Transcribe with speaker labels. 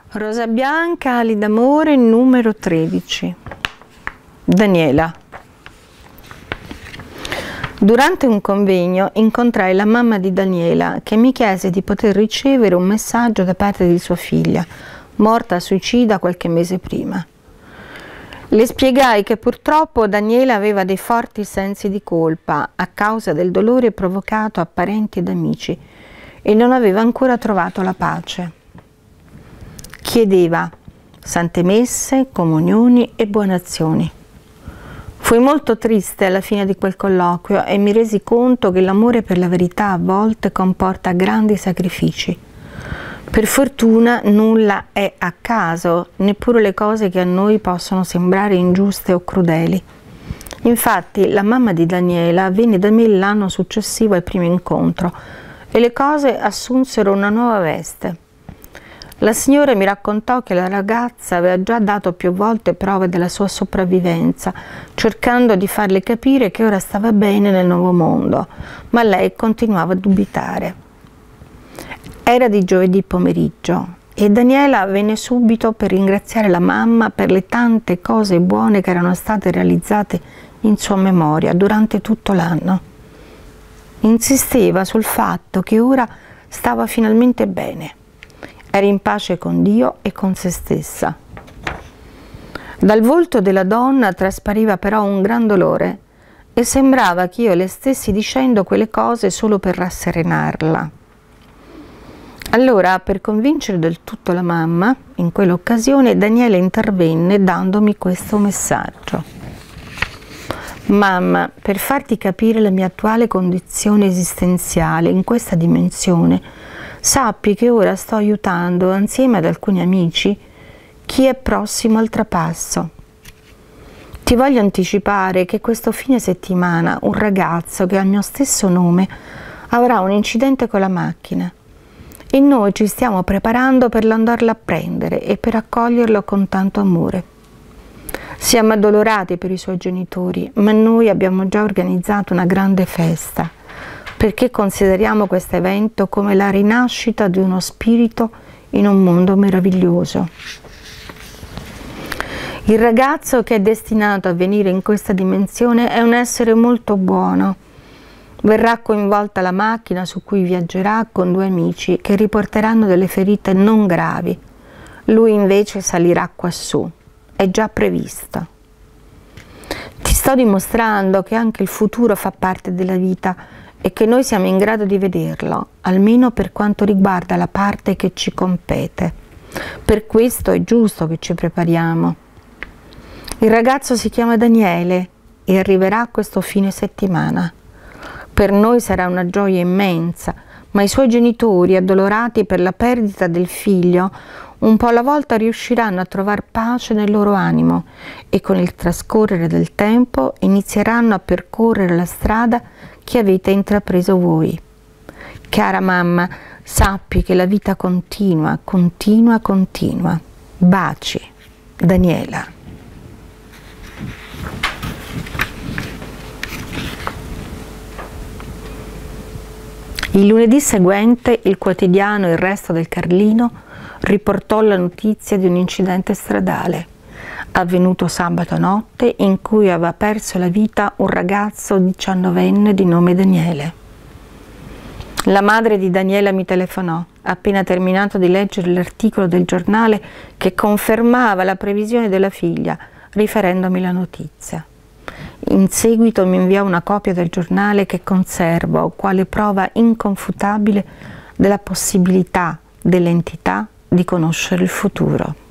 Speaker 1: Rosa bianca, ali d'amore, numero 13. Daniela. Durante un convegno incontrai la mamma di Daniela che mi chiese di poter ricevere un messaggio da parte di sua figlia, morta suicida qualche mese prima. Le spiegai che purtroppo Daniela aveva dei forti sensi di colpa a causa del dolore provocato a parenti ed amici e non aveva ancora trovato la pace. Chiedeva sante messe, comunioni e buone azioni. Fui molto triste alla fine di quel colloquio e mi resi conto che l'amore per la verità a volte comporta grandi sacrifici. Per fortuna nulla è a caso, neppure le cose che a noi possono sembrare ingiuste o crudeli. Infatti la mamma di Daniela venne da me l'anno successivo al primo incontro e le cose assunsero una nuova veste. La signora mi raccontò che la ragazza aveva già dato più volte prove della sua sopravvivenza, cercando di farle capire che ora stava bene nel nuovo mondo, ma lei continuava a dubitare. Era di giovedì pomeriggio e Daniela venne subito per ringraziare la mamma per le tante cose buone che erano state realizzate in sua memoria durante tutto l'anno. Insisteva sul fatto che ora stava finalmente bene. Era in pace con Dio e con se stessa. Dal volto della donna traspariva però un gran dolore e sembrava che io le stessi dicendo quelle cose solo per rasserenarla. Allora, per convincere del tutto la mamma, in quell'occasione Daniela intervenne dandomi questo messaggio. Mamma, per farti capire la mia attuale condizione esistenziale in questa dimensione, sappi che ora sto aiutando, insieme ad alcuni amici, chi è prossimo al trapasso. Ti voglio anticipare che questo fine settimana un ragazzo che ha il mio stesso nome avrà un incidente con la macchina e noi ci stiamo preparando per andarlo a prendere e per accoglierlo con tanto amore. Siamo addolorati per i suoi genitori, ma noi abbiamo già organizzato una grande festa perché consideriamo questo evento come la rinascita di uno spirito in un mondo meraviglioso. Il ragazzo che è destinato a venire in questa dimensione è un essere molto buono. Verrà coinvolta la macchina su cui viaggerà con due amici che riporteranno delle ferite non gravi. Lui invece salirà quassù. È già previsto. Ti sto dimostrando che anche il futuro fa parte della vita e che noi siamo in grado di vederlo, almeno per quanto riguarda la parte che ci compete. Per questo è giusto che ci prepariamo. Il ragazzo si chiama Daniele e arriverà questo fine settimana. Per noi sarà una gioia immensa, ma i suoi genitori, addolorati per la perdita del figlio, un po' alla volta riusciranno a trovare pace nel loro animo e con il trascorrere del tempo inizieranno a percorrere la strada che avete intrapreso voi. Cara mamma, sappi che la vita continua, continua, continua. Baci, Daniela. Il lunedì seguente il quotidiano Il Resto del Carlino riportò la notizia di un incidente stradale avvenuto sabato notte in cui aveva perso la vita un ragazzo 19enne di nome Daniele. La madre di Daniela mi telefonò appena terminato di leggere l'articolo del giornale che confermava la previsione della figlia, riferendomi la notizia. In seguito mi inviò una copia del giornale che conservo quale prova inconfutabile della possibilità dell'entità di conoscere il futuro.